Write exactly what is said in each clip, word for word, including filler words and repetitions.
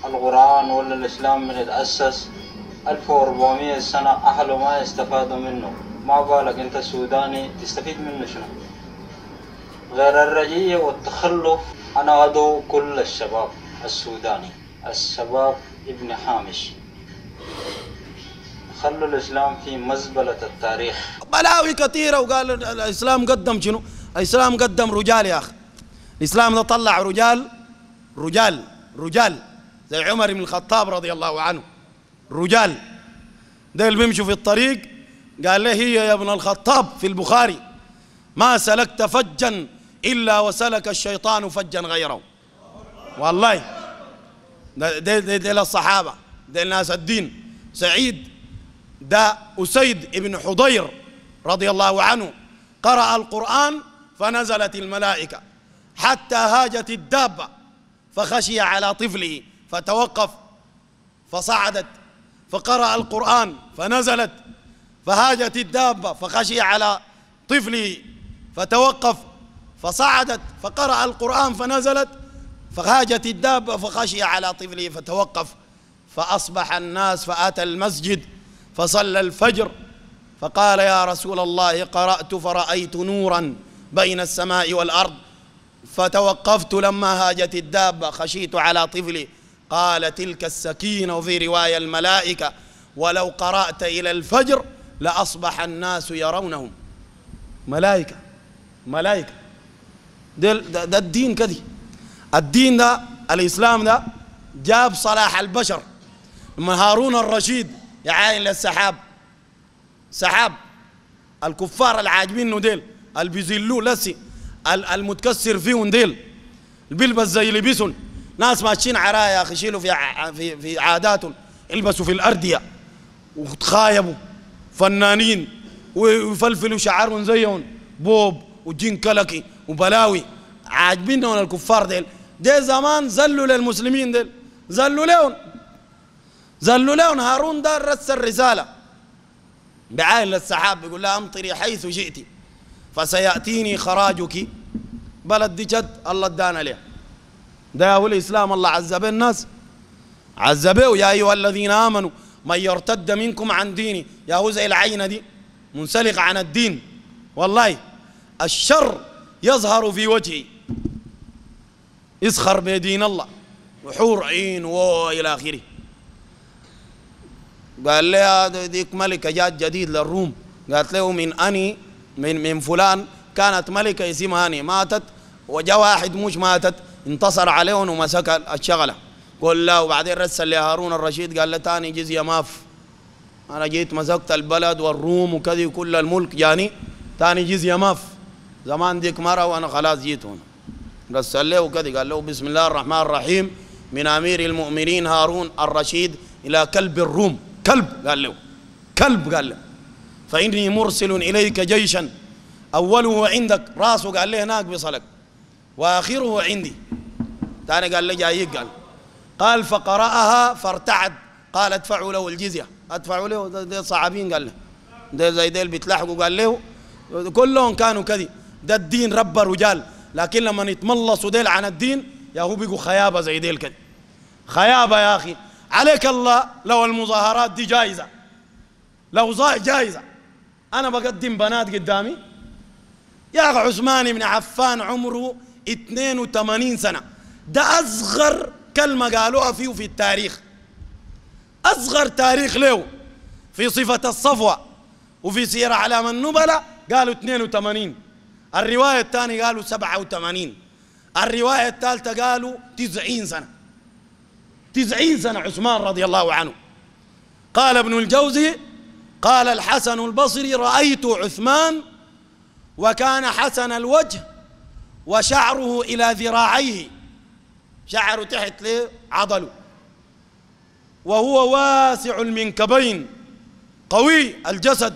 القرآن ولا الإسلام من يتأسس ألف وأربعمية سنة أهله ما يستفادوا منه، ما بالك أنت سوداني تستفيد منه شنو؟ غير الرجية والتخلف. أنا أدعو كل الشباب السوداني، الشباب ابن حامش، خلوا الإسلام في مزبلة التاريخ. بلاوي كثيرة وقال الإسلام قدم شنو؟ الإسلام قدم رجال يا أخي. الإسلام ده طلع رجال رجال رجال زي عمر بن الخطاب رضي الله عنه، رجال ده اللي بيمشوا في الطريق قال له هي يا ابن الخطاب في البخاري ما سلكت فجا إلا وسلك الشيطان فجا غيره. والله ده ده ده, ده للصحابة، ده الناس الدين. سعيد ده أسيد ابن حضير رضي الله عنه قرأ القرآن فنزلت الملائكة حتى هاجت الدابة فخشي على طفله فتوقف فصعدت، فقرأ القرآن فنزلت فهاجت الدابة فخشي على طفله فتوقف فصعدت، فقرأ القرآن فنزلت فهاجت الدابة فخشي على طفله فتوقف، فأصبح الناس فأتى المسجد فصلى الفجر فقال يا رسول الله قرأت فرأيت نورا بين السماء والأرض فتوقفت لما هاجت الدابة خشيت على طفلي. قال تلك السكينة، وفي رواية الملائكة، ولو قرأت إلى الفجر لأصبح الناس يرونهم. ملائكة ملائكة ده, ده, ده الدين كذي. الدين ده الإسلام ده جاب صلاح البشر. من هارون الرشيد يعاين للسحاب، سحاب الكفار العاجبين ديل اللي بيزلوه لسي المتكسر فيهم ديل بيلبس زي لبسهم، ناس ماشيين عرايا يا اخي يشيلوا في في في عاداتهم، يلبسوا في الارديه وتخايبوا فنانين ويفلفلوا شعرهم زيهم بوب وجين كلكي وبلاوي عاجبينهم الكفار ديل. دي زمان زلوا للمسلمين ديل، زلوا لهم زلوا لهم. هارون ده رس الرساله بعين للسحاب بيقول لها امطري حيث جئتي فسيأتيني خراجك. بلد دي جد الله ادانا ليه. ده هو الإسلام. الله عذب الناس، عذبه يا أيها الذين آمنوا من يرتد منكم عن ديني. يا هو زي العينة دي منسلق عن الدين. والله الشر يظهر في وجهي، يسخر بدين الله وحور عين وإلى آخره. قال لها ديك ملكة جات جديد للروم، قالت له من أني من من فلان كانت ملكة اسمها أني ماتت وجاء واحد مش ماتت انتصر عليهم ومسك الشغلة. قال لا، وبعدين رسل لهارون الرشيد قال له تاني جزية ماف، أنا جيت مسكت البلد والروم وكذي وكل الملك جاني تاني جزية ماف. زمان ديك مرة وأنا خلاص جيت هنا. رسل له وكذي قال له بسم الله الرحمن الرحيم من أمير المؤمنين هارون الرشيد إلى كلب الروم. كلب قال له، كلب قال له فإني مرسل إليك جيشا أوله عندك، راسه قال له هناك بصلك وآخره عندي. ثاني قال له جايك. قال قال فقرأها فارتعد، قال ادفعوا له الجزية. ادفعوا له، ده صعبين قال له، ده زي ديل بيتلاحقوا. قال له كلهم كانوا كذي. ده الدين رب رجال، لكن لما يتملصوا ديل عن الدين يا هو بيقوا خيابة زي ديل كذي. خيابة يا أخي. عليك الله لو المظاهرات دي جائزة، لو جائزة أنا بقدم بنات قدامي يا أخي. عثمان بن عفان عمره اثنين وثمانين سنة، ده أصغر كلمة قالوها فيه في التاريخ، أصغر تاريخ له في صفة الصفوة وفي سير أعلام النبلة قالوا اثنين وثمانين. الرواية الثانية قالوا سبعة وثمانين. الرواية الثالثة قالوا تسعين سنة. تسعين سنة عثمان رضي الله عنه. قال ابن الجوزي قال الحسن البصري رأيت عثمان وكان حسن الوجه وشعره إلى ذراعيه، شعره تحت له عضله، وهو واسع المنكبين قوي الجسد.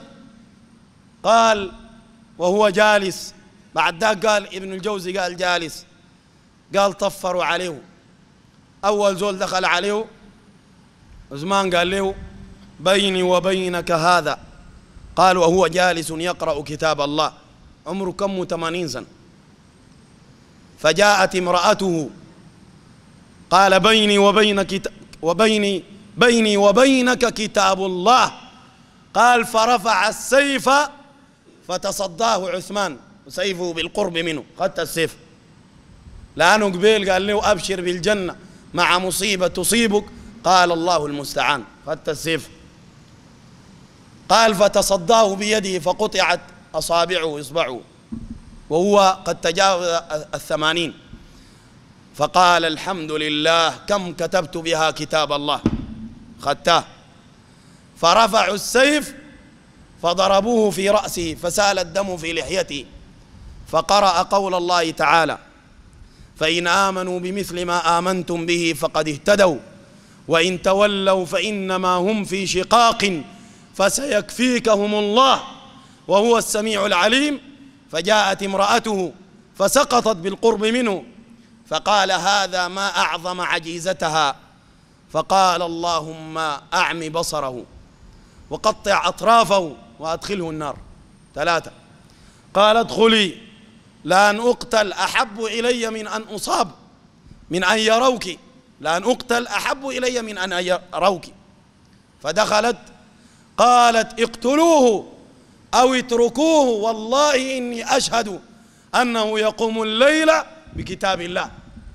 قال وهو جالس. بعد ذاك قال ابن الجوزي قال جالس، قال طفروا عليه. أول زول دخل عليه عثمان قال له بيني وبينك هذا. قال وهو جالس يقرأ كتاب الله، عمره كم ثمانين سنة. فجاءت امرأته قال بيني وبينك وبيني بيني وبينك كتاب الله. قال فرفع السيف فتصداه عثمان وسيفه بالقرب منه، خدت السيف لأنه قبيل قال له أبشر بالجنة مع مصيبة تصيبك، قال الله المستعان، خدت السيف. قال فتصداه بيده فقطعت أصابعه إصبعه وهو قد تجاوز الثمانين، فقال الحمد لله كم كتبت بها كتاب الله، خدته. فرفعوا السيف فضربوه في رأسه فسال الدم في لحيته، فقرأ قول الله تعالى فإن آمنوا بمثل ما آمنتم به فقد اهتدوا وإن تولوا فإنما هم في شقاق فسيكفيكهم الله وهو السميع العليم. فجاءت امرأته فسقطت بالقرب منه فقال هذا ما أعظم عجيزتها، فقال اللهم أعم بصره وقطع أطرافه وأدخله النار. ثلاثة. قال ادخلي لأن أقتل أحب إلي من أن أصاب من أن يروك، لأن أقتل أحب إلي من أن يروك. فدخلت قالت اقتلوه أو اتركوه والله إني أشهد أنه يقوم الليل بكتاب الله.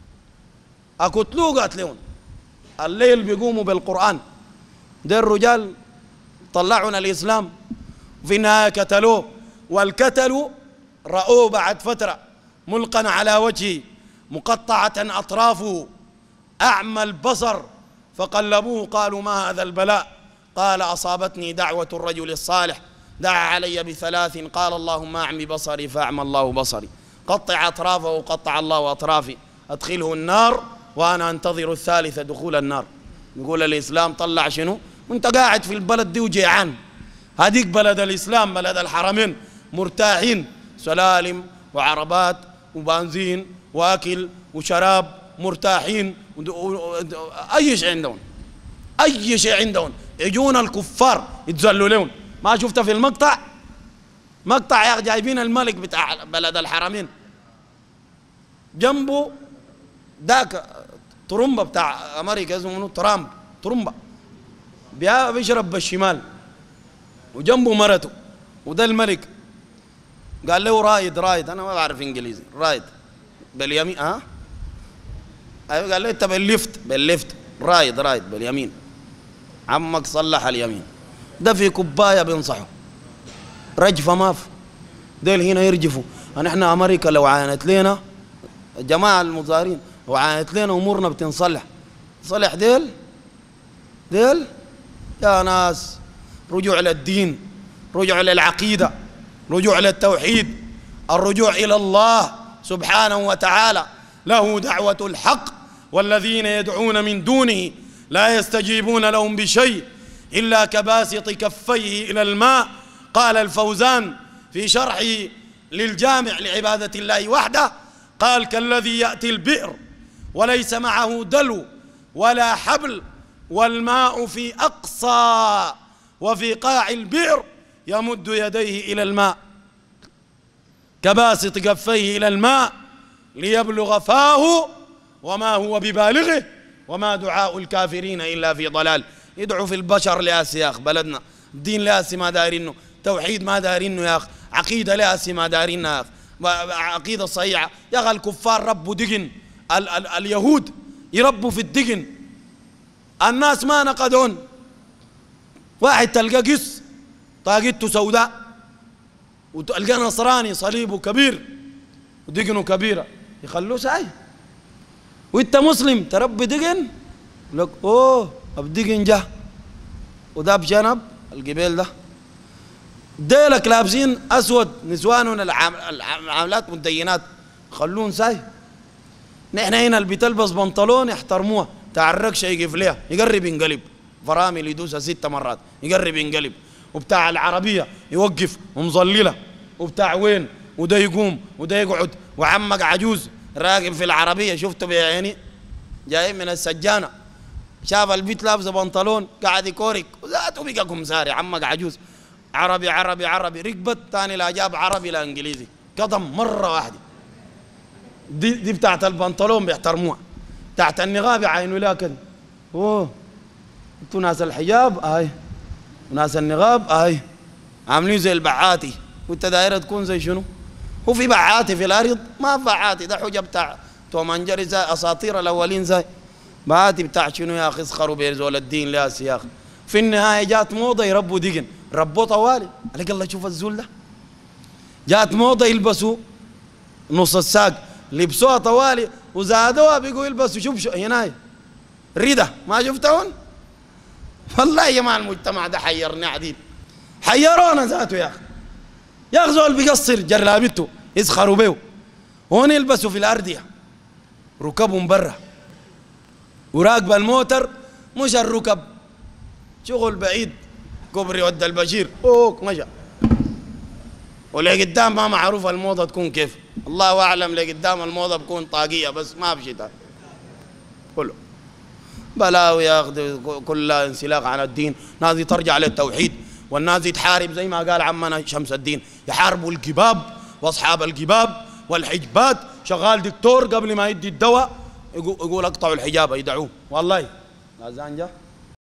أقتلوه قاتلون الليل بيقوموا بالقرآن، ده الرجال طلعون الإسلام وفي النهاية قتلوه، والكتل رأوه بعد فترة ملقا على وجهه مقطعة أطرافه أعمى البصر، فقلبوه قالوا ما هذا البلاء؟ قال أصابتني دعوة الرجل الصالح دعا علي بثلاث قال اللهم أعمي بصري فأعمى الله بصري. قطع أطرافه وقطع الله أطرافي، أدخله النار وأنا أنتظر الثالثة دخول النار. يقول الإسلام طلع شنو؟ وانت قاعد في البلد دي وجيعان، هذيك بلد الإسلام بلد الحرمين مرتاحين، سلالم وعربات وبنزين وأكل وشراب مرتاحين، أي شيء عندهم أي شيء عندهم. يجون الكفار يتذلوا لهم. ما شفت في المقطع مقطع يا جايبين الملك بتاع بلد الحرمين جنبه داك طرمبة بتاع أمريكا اسمه منو ترامب طرمبة بيشرب بالشمال وجنبه مرته وده الملك. قال له رايد رايد أنا ما بعرف إنجليزي رايد باليمين ها أيوة قال له أنت بالليفت بالليفت رايد رايد باليمين. عمك صلح اليمين ده في كوباية بينصحه رجفة ما في ديل هنا يرجفوا. نحن أمريكا لو عانت لنا الجماعة المظاهرين لو عانت لنا أمورنا بتنصلح صلح ديل ديل يا ناس. رجوع للدين، رجوع للعقيدة، رجوع للتوحيد، الرجوع إلى الله سبحانه وتعالى. له دعوة الحق والذين يدعون من دونه لا يستجيبون لهم بشيء إلا كباسط كفيه إلى الماء. قال الفوزان في شرحه للجامع لعبادة الله وحده قال كالذي يأتي البئر وليس معه دلو ولا حبل والماء في أقصى وفي قاع البئر يمد يديه إلى الماء كباسط كفيه إلى الماء ليبلغ فاه وما هو ببالغه وما دعاء الكافرين إلا في ضلال. يدعو في البشر لاسي يا أخ بلدنا، الدين لاسي ما دارينه، توحيد ما دارينه يا أخ، عقيدة لاسي ما دارينها يا أخ، عقيدة صحيحة يا أخ. الكفار ربوا دقن، ال ال اليهود يربوا في الدقن، الناس ما نقدون. واحد تلقى قس طاقته سوداء وتلقى نصراني صليبه كبير ودقنه كبيرة يخلوه ساي، وانت مسلم تربي دقن لك اوه الدقن جه وده بجنب القبيل ده ديلك لابسين اسود نسوانهم العاملات مدينات خلون ساي. نحن هنا اللي بتلبس بنطلون يحترموها تعرقش يقف ليها يقرب ينقلب، فرامل يدوسها ست مرات يقرب ينقلب، وبتاع العربية يوقف ومظللة، وبتاع وين وده يقوم وده يقعد، وعمك عجوز راكب في العربية شفته بعيني جاي من السجانة شاف البيت لابسه بنطلون قاعد يكورك وذاته بقى كمساري عمك عجوز عربي عربي عربي ركبت ثاني لا جاب عربي لا انجليزي قدم مرة واحدة. دي دي بتاعت البنطلون بيحترموها، تحت النقاب يعينوا لها كده اوه انتوا ناس الحجاب اي وناس النقاب اي عاملين زي البعاتي، وانت دايره تكون زي شنو؟ هو في بعاتي في الارض؟ ما في بعاتي، ده حجه بتاع توم انجري زي اساطير الاولين زي بعاتي بتاع شنو يا اخي؟ اسخروا بيرزول الدين لاس يا اخي. في النهايه جات موضه يربوا دقن، ربوا طوالي عليك الله. شوف الزول ده جات موضه يلبسوا نص الساق، لبسوها طوالي وزادوها بيقوا يلبسوا شوف شو هنا ريده، ما شفتون؟ والله يا جماعه المجتمع ده حيرني عديد، حيرونا ذاته يا اخي. يا اخي زول بيقصر جرابته يسخروا بيه، هون يلبسوا في الارديه، ركبهم برا وراكب الموتر مش الركب، شغل بعيد كوبري ود البشير اوك مشى، ولقدام ما معروف الموضه تكون كيف، الله اعلم لقدام الموضه بكون طاقيه بس ما بشتاء كله بلاوي يا اخي، كلها انسلاق عن الدين. ناس ترجع للتوحيد، والناس تحارب زي ما قال عمنا شمس الدين، يحاربوا القباب واصحاب القباب والحجبات. شغال دكتور قبل ما يدي الدواء يقول اقطعوا الحجاب يدعوه، والله لا زانجه